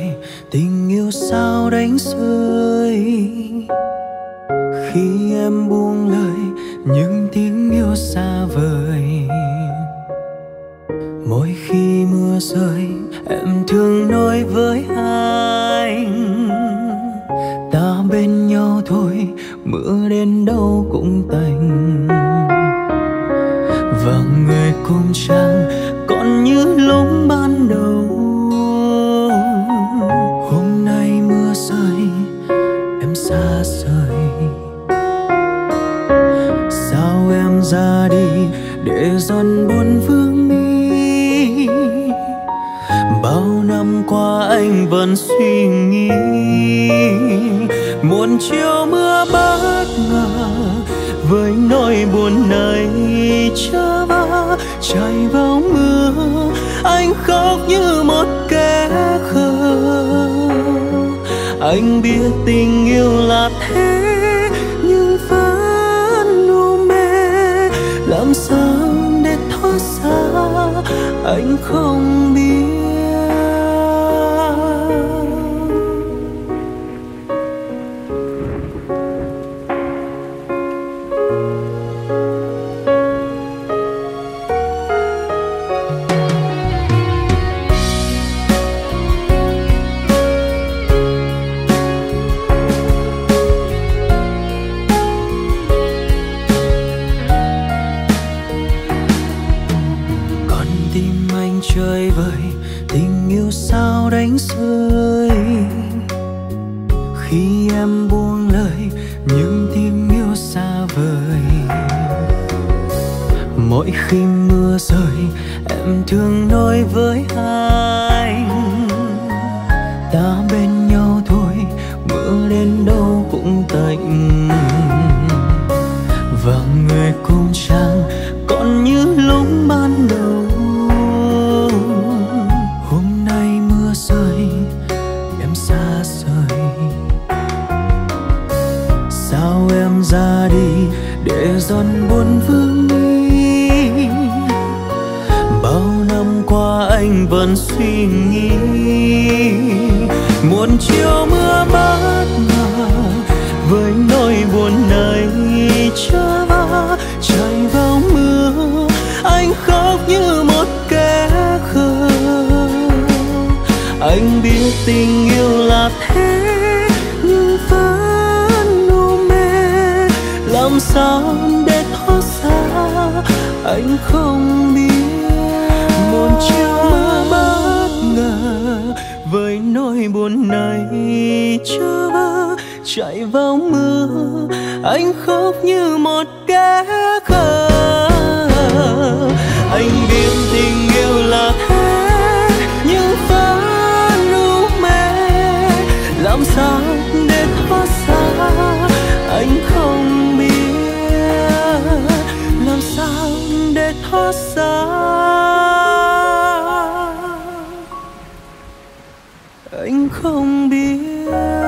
tình yêu sao đánh rơi. Khi em buông lời những tiếng yêu xa vời, mỗi khi mưa rơi em thường nói với anh, ta bên nhau thôi, mưa đến đâu cũng tạnh. Và người cùng trăng còn như lúc ban đầu. Hôm nay mưa rơi em xa rời, sao em ra đi để dần buồn vương mi. Bao năm qua anh vẫn suy nghĩ, muộn chiều mưa bất ngờ với nỗi buồn này chớ va chạy vào mưa. Anh khóc như một kẻ khờ, anh biết tình yêu là thế nhưng vẫn u mê. Làm sao để thoát ra anh không biết. Chơi vơi tình yêu sao đánh rơi. Khi em buông lời những tiếng yêu xa vời, mỗi khi mưa rơi em thường nói với anh, ta bên nhau thôi, mưa đến đâu cũng tạnh. Và người cùng trăng còn như lúc ban đầu. Ra đi để dần buồn vương mi. Bao năm qua anh vẫn suy nghĩ, muộn chiều mưa bất ngờ với nỗi buồn này chớ va chạy vào mưa. Anh khóc như một kẻ khờ, anh biết tình yêu là thế nhưng vẫn u mê. Làm sao để thoát ra anh không biết. Một chiều mưa bất ngờ với nỗi buồn này chớ va chạy vào mưa. Anh khóc như một kẻ khờ, anh biết tình yêu là thế nhưng vẫn u mê. Làm sao để thoát ra anh không biết. Làm sao để thoát ra anh không biết.